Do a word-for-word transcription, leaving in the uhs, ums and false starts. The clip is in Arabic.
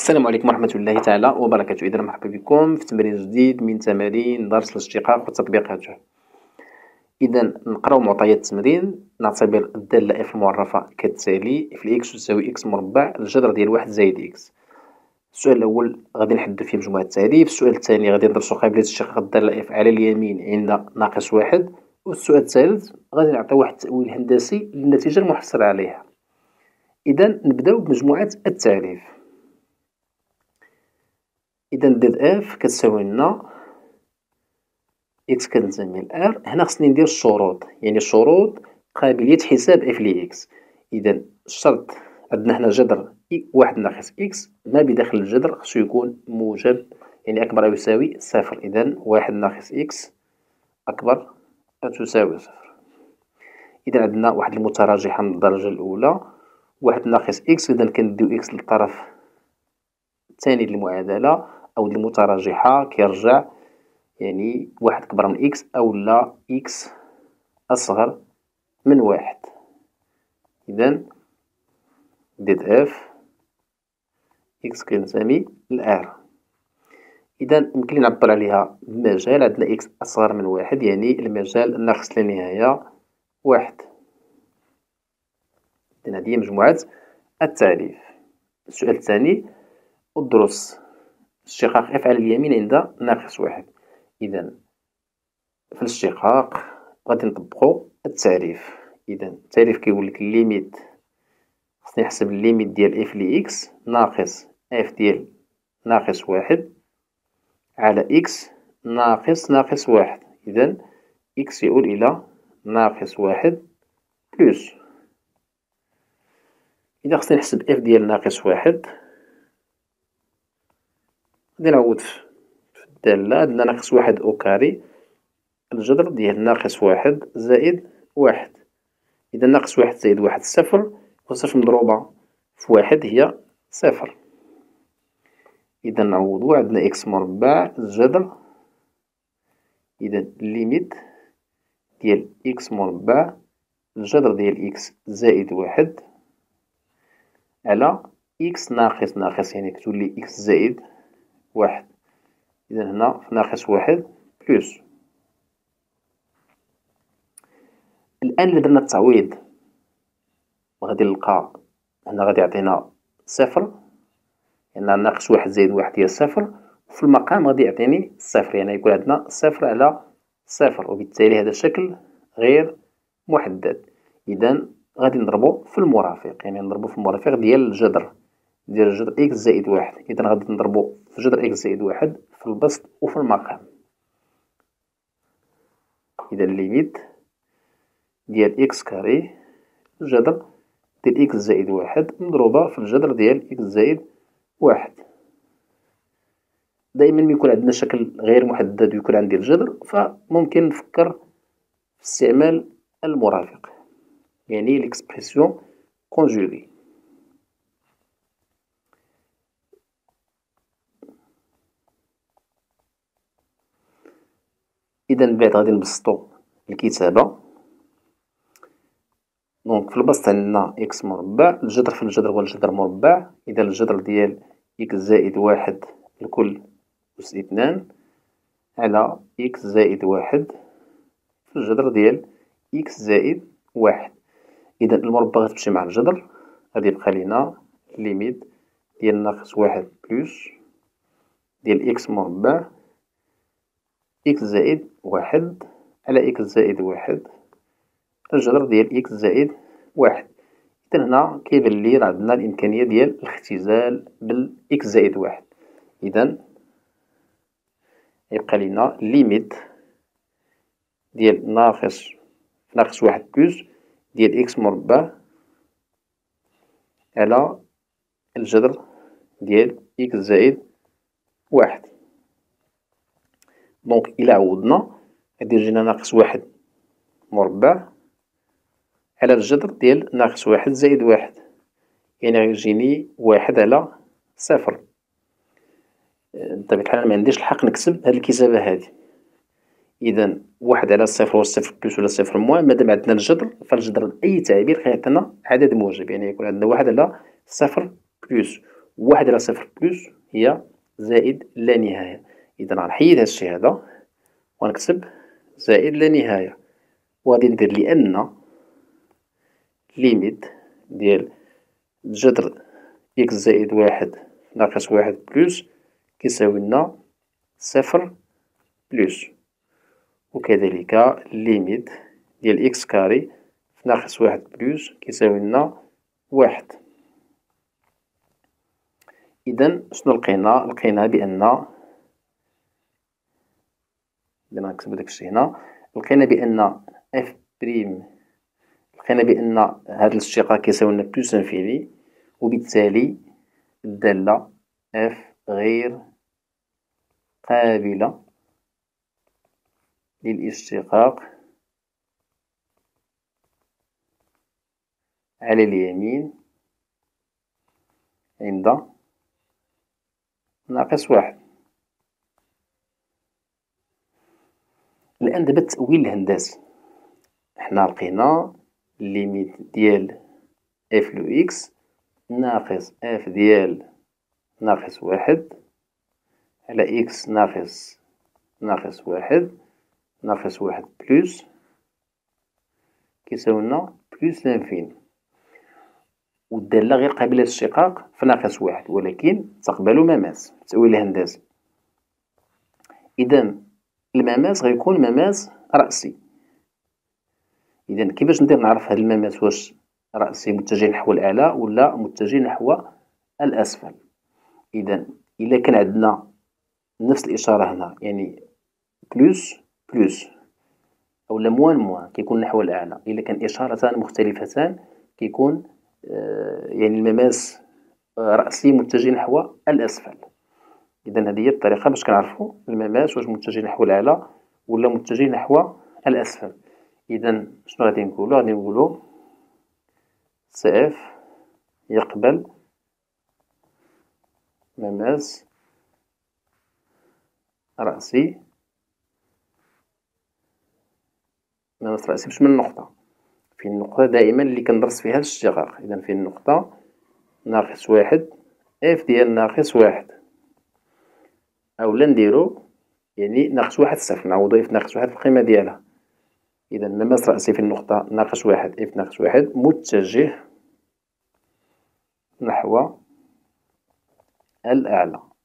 السلام عليكم ورحمة الله تعالى وبركاته. إذا مرحبا بكم في تمرين جديد من تمارين درس الاشتقاق وتطبيقاته. إذا نقراو معطيات التمرين. نعتبر الدالة اف المعرفة كالتالي: اف اكس تساوي اكس مربع الجذر ديال واحد زائد اكس. السؤال الأول غادي نحدو فيه مجموعة التعريف. السؤال الثاني غادي ندرسو قابلية اشتقاق الدالة اف على اليمين عند ناقص واحد. والسؤال الثالث غادي نعطيو واحد التأويل هندسي للنتيجة المحصلة عليها. إذا نبداو بمجموعة التعريف. إذا ديال اف كتساوي لنا اكس كتنتمي ل ار. هنا خصني ندير الشروط، يعني شروط قابلية حساب اف ل اكس. إذا الشرط عندنا هنا جذر واحد ناقص اكس، ما بداخل الجذر خصو يكون موجب، يعني أكبر أو يساوي صفر. إذا واحد ناقص اكس أكبر أو تساوي صفر. إذا عندنا واحد المتراجحة من الدرجة الأولى، واحد ناقص اكس، إذا كنديو اكس للطرف الثاني للمعادلة أو المتراجحة كيرجع يعني واحد كبر من اكس أو لا اكس أصغر من واحد. إذا ديت اف اكس كينتمي ل ار. إذا يمكن نعبر عليها بمجال عندنا اكس أصغر من واحد، يعني المجال ناقص لا نهاية واحد. إذا هذه هي مجموعة التعريف. السؤال الثاني: ادرس اشتقاق اف على اليمين عند ناقص واحد. إذا في الاشتقاق غادي نطبقو التعريف. إذا التعريف كيقولك الليميت، خصني نحسب الليميت ديال اف ل اكس ناقص اف ديال ناقص واحد على اكس ناقص ناقص واحد. إذا اكس يؤول إلى ناقص واحد بلوس. إذا خصني نحسب اف ديال ناقص واحد، غادي نعوض في الدالة. عندنا ناقص واحد أو كاري الجذر ديال ناقص واحد زائد واحد. إذا ناقص واحد زائد واحد صفر، وصفر مضروبة في واحد هي صفر. إذا نعوضو، عندنا إكس مربع الجذر. إذا الليميت ديال إكس مربع الجذر ديال إكس زائد واحد على إكس ناقص ناقص، يعني كتولي إكس زائد واحد. إذا هنا في ناقص واحد بلوس. الآن إلا درنا التعويض غادي نلقى هنا غادي يعطينا صفر، لأن ناقص واحد زائد واحد هي صفر، وفي المقام غادي يعطيني صفر، يعني يكون عندنا صفر على صفر، وبالتالي هذا الشكل غير محدد. إذا غادي نضربو في المرافق، يعني نضربو في المرافق ديال الجذر ديال الجذر إكس زائد واحد. إذا غادي نضربو في جذر إكس زائد واحد في البسط وفي المقام. إذا الليميت ديال إكس كاري الجذر ديال إكس زائد واحد مضروبة في الجذر ديال إكس زائد واحد. دائما ما يكون عندنا شكل غير محدد ويكون عندي الجذر، فممكن نفكر في استعمال المرافق، يعني ليكسبرسيون كونجوغي. إذا من بعد غادي نبسطو الكتابة. دونك في البسط عندنا إكس مربع الجذر في الجذر هو الجذر مربع. إذا الجذر ديال إكس زائد واحد الكل أس اثنان على إكس زائد واحد في الجذر ديال إكس زائد واحد. إذا المربع غتمشي مع الجذر، غادي يبقى لينا ليميت ديال ناقص واحد بلوس ديال إكس مربع إكس زائد واحد على إكس زائد واحد الجذر ديال إكس زائد واحد. إذا هنا كيبان لي راه عندنا الإمكانية ديال الاختزال بالإكس زائد واحد. إذا يبقى لينا ليميت ديال ناقص ناقص واحد بلوس ديال إكس مربع على الجذر ديال إكس زائد واحد. دونك إلا عوضنا غادي يجينا ناقص واحد مربع على الجذر ديال ناقص واحد زائد واحد، يعني غيجيني واحد على صفر. بطبيعة الحال معنديش الحق نكتب هاد الكتابة هادي. إذا واحد على صفر هو صفر بلوس ولا صفر موان، مادام عندنا الجذر فالجذر بأي تعبير كيعطينا عدد موجب، يعني يكون عندنا واحد على صفر بلوس واحد على صفر بلوس هي زائد لا نهاية. إذا غنحيد هادشي هذا وغنكتب زائد لا نهاية، وغادي ندير لأن ليميت ديال جذر إكس زائد واحد ناقص واحد بلوس كيساوي لنا صفر بلوس، وكذلك ليميت ديال إكس كاري ناقص واحد بلوس كيساوي لنا واحد. إذا شنو لقينا؟ لقينا بأن إذا غنكتب داكشي هنا، لقينا بأن اف بريم لقينا بأن هاد الاشتقاق كيساوي لنا بلوس انفيني، وبالتالي الدالة اف غير قابلة للاشتقاق على اليمين عند ناقص واحد. الآن دابا التأويل الهندسي، حنا لقينا ليميت ديال اف لو اكس ناقص اف ديال ناقص واحد على اكس ناقص ناقص واحد ناقص واحد بلوس كيساوي لنا بلوس لانفيني، والدالة غير قابلة للاشتقاق في ناقص واحد ولكن تقبل مماس. التأويل الهندسي، إذا المماس غيكون مماس رأسي. إذا كيفاش ندير نعرف هاد المماس واش رأسي متجه نحو الأعلى ولا متجه نحو الأسفل؟ إذا إلا كان عندنا نفس الإشارة هنا، يعني بلوس بلوس أولا موان موان كيكون نحو الأعلى، إلا كان إشارتان مختلفتان كيكون آه يعني المماس رأسي متجه نحو الأسفل. إذا هذه هي الطريقة باش كنعرفو المماس واش متجه نحو الأعلى ولا متجه نحو الأسفل. إذا شنو غادي نقولو؟ غادي نقولو سي اف يقبل مماس رأسي مماس رأسي باش من النقطة، فين النقطة دائما اللي كندرس فيها الاشتقاق. إذا فين النقطة ناقص واحد اف ديال ناقص واحد، أولا نديرو يعني ناقص واحد صفر، نعوضو اف ناقص واحد في القيمة ديالها. إذا مماس رأسي في النقطة ناقص واحد اف ناقص واحد متجه نحو الأعلى.